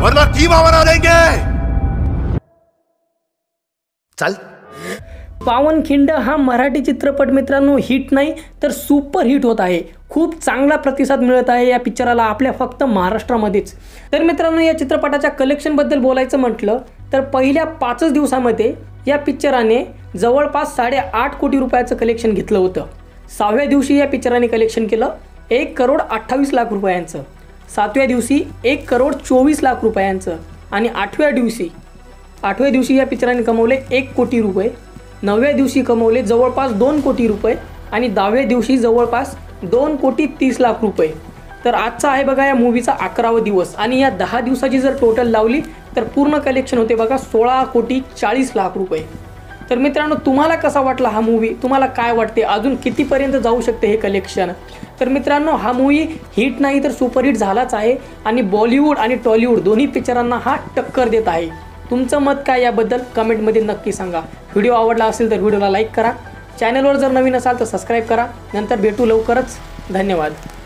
Verna कीमा बना देंगे। चल। पावनखिंड हा मराठी चित्रपट मित्रांनो हिट नाही तर सुपर हिट होत आहे। खूप चांगला प्रतिसाद मिळत आहे या पिक्चराला आपल्या फक्त महाराष्ट्रामध्येच। तर मित्रांनो या चित्रपटाच्या कलेक्शनबद्दल बोलायचं म्हटलं तर पहिल्या 5 दिवसांमध्ये या पिक्चराने जवळपास 8.5 कोटी रुपयाचं कलेक्शन घेतलं होतं। 6व्या दिवशी या पिक्चराने कलेक्शन केलं 1,28,00,000 रुपयांचं, 7व्या दिवशी 1,24,00,000 रुपयांचं आणि 8व्या दिवशी या पिक्चराने कमवले 1 कोटी रुपये, 9व्या दिवशी कमवले जवळपास 2 कोटी रुपये आणि 10व्या दिवशी जवळपास 2,30,00,000 रुपये। तर आजचा आहे बघा या मूवीचा 11वा दिवस आणि या 10 दिवसाची जर टोटल लावली तर पूर्ण कलेक्शन होते बघा 16,40,00,000 रुपये। तर मित्रांनो तुम्हाला कसा वाटला हा मूवी, तुम्हाला काय वाटते अजून कितीपर्यंत जाऊ शकते हे कलेक्शन? तर मित्रांनो हा मूवी हिट नाही तर सुपरहिट झालाच आहे आणि बॉलिवूड आणि टॉलिवूड दोन्ही पिक्चरांना हा टक्कर देत आहे। तुमचं मत काय याबद्दल कमेंटमध्ये नक्की सांगा। व्हिडिओ आवडला असेल तर व्हिडिओला लाईक करा, चॅनलवर जर नवीन असाल तर सबस्क्राईब करा। नंतर भेटू लवकरच, धन्यवाद।